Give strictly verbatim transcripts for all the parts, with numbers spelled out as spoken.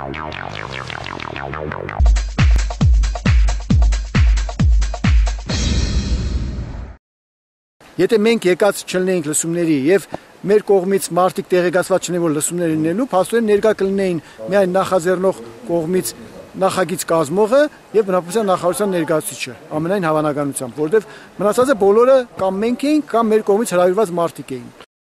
Եթե մենք եկած չլինեինք լսումների եւ մեր կողմից մարդիկ տեղեկացված չնեն որ լսումներ լինելու, փաստորեն ներկա կլինեին միայն նախաձեռնող կողմից նախագիծ կազմողը եւ բնապահպանության նախարարության ներկայացուցիչը, ամենայն հավանականությամբ, որովհետեւ մնացածը բոլորը կամ մենք էինք, կամ մեր կողմից հրավիրված մարդիկ էին։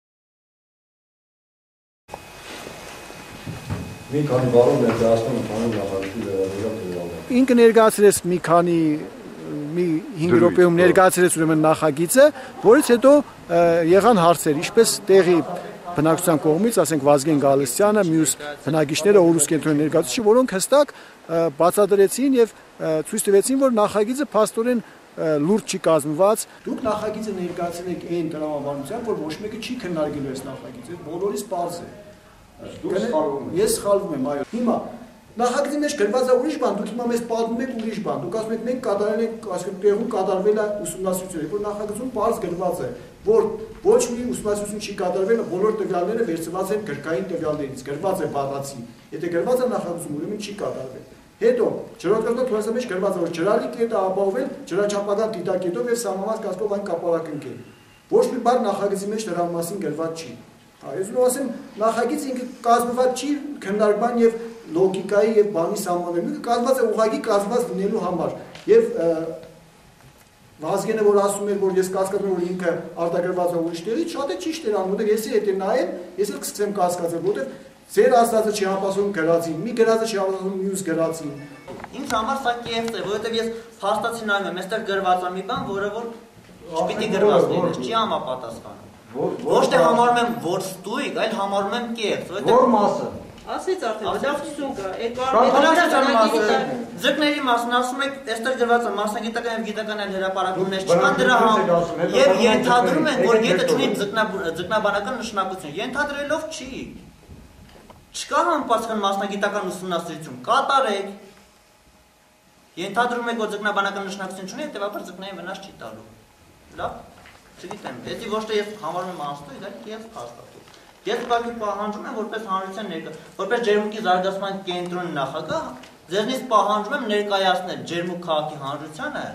Մի քանի բառով ներկայացնում ենք հանուն նախագծի վերաբերյալ։ Ինքը ներկայացրեց մի քանի մի հինգ րոպեում ներկայացրեց ուրեմն նախագիծը, որից հետո եղան հարցեր, ինչպես տեղի բնակչության կողմից, ասենք Վազգեն Գալստյանը, մյուս բնակիչները Օրուս կենտրոնի ներկայացուցիչը, որոնք հստակ բացատրեցին եւ ցույց տվեցին, որ նախագիծը փաստորեն լուրջ չի կազմված։ Դուք նախագիծը ներկայացրել եք այն տրամաբանությամբ, որ ոչ մեկը չի քննարկելու այս նախագիծը, բոլորիս պարզ է։ Դուք սխալվում եք։ Ես սխալվում եմ, այո։ Հիմա նախագծի մեջ գրված է ուրիշ բան, դուք հիմա մեզ պատմում եք ուրիշ բան։ Դուք ասում եք մենք կատարել ենք, ասենք տեղում կատարվել է ուսումնասիրություն, որ նախագծում պարզ գրված է, որ ոչ մի ուսումնասիրություն չի կատարվել, բոլոր տվյալները վերցված են գրքային տվյալներից, գրված է բառացի։ Եթե գրված է նախագծում, ուրեմն չի կատարվել։ Հետո ջրօրգանական թվացման մեջ գրված է, որ ջրալի կետը ապահովել ջրաչափական դիտակետով եւ սահմանված կազմով այն կապարակնքել։ Ոչ մի բառ նախագծի մեջ դրա մասին գրված չի։ Ես ու ասեմ, նախագիծը ինքը կազմված չի քննարկման եւ լոգիկայի եւ բանի սահմանելու, կազմված է ուղղակի կազմված լինելու համար։ Եվ Վազգենը որ ասում էր, որ ես կասկածում եմ, որ ինքը արտագրված է ուրիշ տեղից, շատ է ճիշտ էր անում, որտեղ ես էլ եթե նայեմ, ես էլ կսկսեմ կասկածել, որտեղ ձեր ասածը չի հապասում գրածին, մի գրածը չի հապասում մյուս գրածին։ Ինձ համար սա կեղծ է, որովհետեւ ես փաստացի նայում եմ, այստեղ գրված է մի բան, որը որ չպիտի գրված լինի, չի համապատասխանում։ Ոչ թե համարում եմ, որ ստույգ, այլ համարում եմ կեղծ, որովհետեւ Որ մասը Ասից արդեն բնակչություն կա, երկար ձկների մասն ասում եք, այստեղ գրված է մասնագիտական եւ գիտական հրապարակումներ չկան դրա համար եւ ենթադրում են, որ եթե չունի ձկնաբանական նշանակություն, ենթադրելով չի։ Չկա համապատասխան մասնագիտական ուսումնասիրություն, կատարեք։ Ենթադրում եք, որ ձկնաբանական նշանակություն չունի, հետեւաբար ձկներին վնաս չի տալու։ Լավ, չգիտեմ, եթե ոչ թե ես համարում եմ անստույգ, այլ կեղծ փաստաթուղթ։ Ես ուղղակի պահանջում եմ որպես հանրության ներկա, որպես ջերմուկի զարգացման կենտրոնի նախագահ, ձեզնից պահանջում եմ ներկայացնել ջերմուկ քաղաքի հանրությանը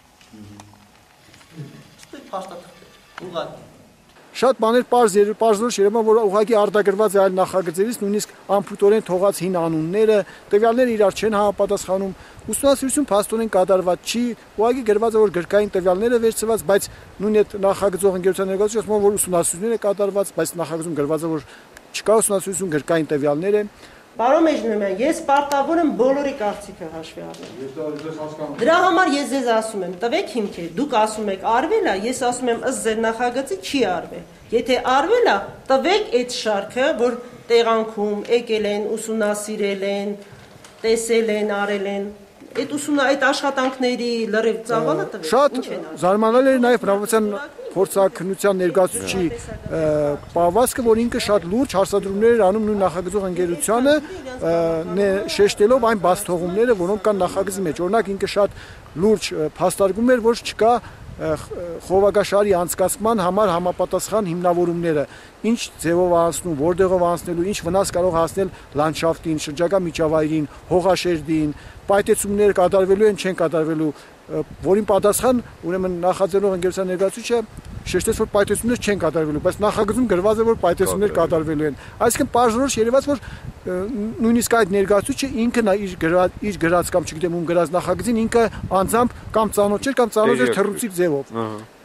ստույգ փաստաթղթեր, ուղղակի։ Շատ բաներ պարզ պարզորոշ երևում որ ուղղակի արտագրված է այլ նախագծերից, նույնիսկ ամփոփորեն թողած հին անունները, տվյալները իրար չեն համապատասխանում, ուսումնասիրություն փաստորեն կատարված չի, ուղղակի գրված է որ գրքային տվյալները վերցված, բայց նույն այդ նախագծող ընկերության ներկայացուցիչը ասում որ ուսումնասիրությունները կատարված, բայց նախագծում գրված է որ չկա ուսումնասիրություն, գրքային տվյալներ են։ Պարոն Մեջնունյան, ես պարտավոր եմ բոլորի կարծիքը հաշվի առնել։ Դրա համար ես ձեզ ասում եմ, տվեք հիմքեր, դուք ասում եք արվել է, ես ասում եմ ըստ ձեր նախագծի չի արվել։ Եթե արվել է, տվեք այդ շարքը, որ տեղանքում եկել են, ուսումնասիրել են, տեսել են, արել են, այդ ուսումնա այդ աշխատանքների լրիվ ծավալը տվեք։ Շատ զարմանալի էր նաև բնավորության փորձաքննության ներկայացուցիչի պահվածքը, որ ինքը շատ լուրջ հարցադրումներ էր անում նույն նախագծող ընկերությանը, շեշտելով այն բացթողումները, որոնք կան նախագծի մեջ։ Օրինակ ինքը շատ լուրջ փաստարկում էր, որ չկա խողովակաշարի անցկացման համար համապատասխան հիմնավորումները, ինչ ձևով անցնում, որտեղով անցնելու, ինչ վնաս կարող հասնել լանդշաֆտին, շրջակա միջավայրին, հողաշերտին, պայթեցումներ կատարվելու են, չեն կատարվելու, որին պատասխան ուրեմն նախաձեռնող ընկերության ներկայացուցիչը շեշտեց, որ պայթեցումներ չեն կատարվելու, բայց նախագծում գրված է, որ պայթեցումներ կատարվելու են։ Այսինքն պարզորոշ երևաց, որ նույնիսկ այդ ներկայացուցիչը ինքն իր գրած իր գրած կամ չգիտեմ ում գրած նախագծին ինքը անձամբ կամ ծանոթ չէր կամ ծանոթ էր թռուցիկ ձևով։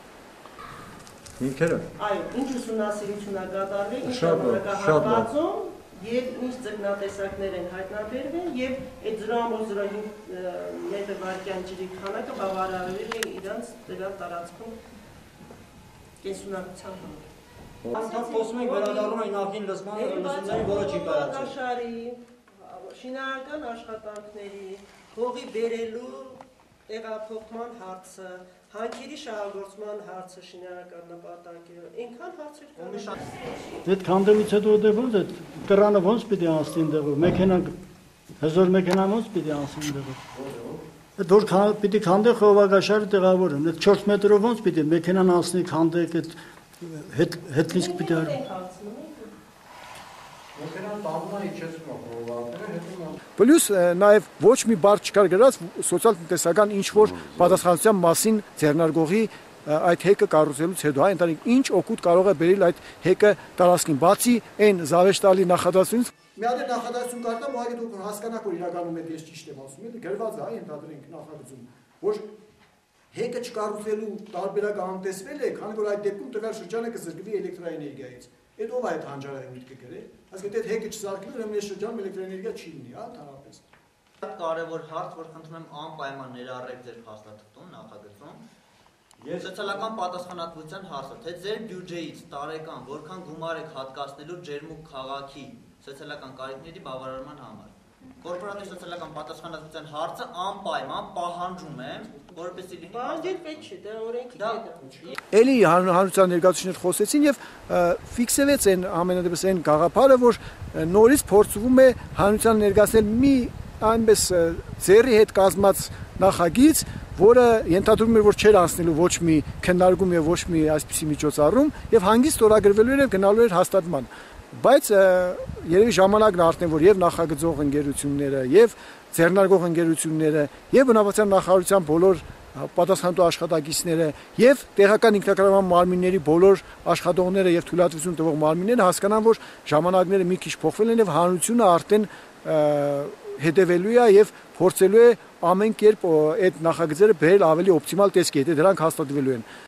Ինքերը։ Այո, ինչ ուսումնասիրություն է կատարվել, ինչ ժամանակահատվածում եւ ինչ ձկնատեսակներ են հայտնաբերվել եւ այդ zero point zero five մետրը վայրկյան ջրի քանակը բավարարվել է իրանց դրա տարածքում կենսունակության համար։ Անդամ խոսում ենք վերադառնում ենք նախին լսման լսումների, որը չի կայացել։ Շինարարական աշխատանքների, հողի բերելու տեղափոխման հարցը, հանքերի շահագործման հարցը շինարարական նպատակերով, այնքան հարցեր կան։ Այդ քանդելուց հետո ոնց է կռանը ոնց պիտի անցնի այնտեղով, մեքենան հզոր մեքենան ոնց պիտի անցնի այնտեղով։ Այդ որ պիտի քանդե խողովակաշարը տեղավորեն, այդ չորս մետրով ոնց պիտի մեքենան անցնի քանդեք, այդ հետ հետլիսկ պիտի արի։ Մեքենան տանում է իջեցնում է խորովակները, հետո Պլյուս նաև ոչ մի բառ չկար գրած սոցիալ-տնտեսական ինչ որ պատասխանատվության մասին ձեռնարկողի այդ հեկը կառուցելուց հետո այն ընտանիք ինչ օգուտ կարող է բերել այդ հեկը տարածքին բացի այն զավեշտալի նախադասությունից մի հատ նախադասություն կարդամ ուղղակի դուք հասկանաք որ իրականում այդ ես ճիշտ եմ ասում էլի գրված է այն ընդհանրենք նախադասություն որ հեկը չկառուցելու տարբերակ անտեսվել է քանի որ այդ դեպքում տվյալ շրջանը կզրկվի էլեկտրաէներգիայից այդ ով է այդ հանճարեղի միտքը գրել այսինքն այդ հեկը չզարկվի ուրեմն այս շրջանում էլեկտրաէներգիա չի լինի հա ընդհանրապես կարևոր հարց որ խնդրում եմ անպայման ներառեք ձեր փաստաթղթում նախագծում Ես սոցիալական պատասխանատվության հարցը, թե ձեր բյուջեից տարեկան որքան գումար եք հատկացնելու ջերմուկ քաղաքի սոցիալական կարիքների բավարարման համար։ Կորպորատիվ սոցիալական պատասխանատվության հարցը անպայման պահանջում եմ, որպեսզի լինի Պահանջել պետք չէ, դա օրենքի հետ է։ Էլի հանրության ներկայացուցիչներ խոսեցին եւ ֆիքսվեց այն ամենադեպս այն գաղափարը, որ նորից փորձվում է հանրության ներկայացնել մի այնպես ձեռի հետ կազմած նախագիծ, որը ենթադրում էր, որ չէր անցնելու ոչ մի քննարկում եւ ոչ մի այսպիսի միջոցառում եւ հանգիստ ստորագրվելու էր եւ գնալու էր հաստատման։ Բայց երևի ժամանակն արդեն որ եւ նախագծող ընկերությունները եւ ձեռնարկող ընկերությունները եւ բնավարության նախարարության բոլոր պատասխանատու աշխատակիցները եւ տեղական ինքնակառավարման մարմինների բոլոր աշխատողները եւ թույլատվություն տվող մարմինները հասկանան, որ ժամանակները մի քիչ փոխվել են եւ հանրությունը արդեն հետևելու է եւ փորձելու է ամեն կերպ այդ նախագծերը բերել ավելի օպտիմալ տեսքի, եթե դրանք հաստատվելու են։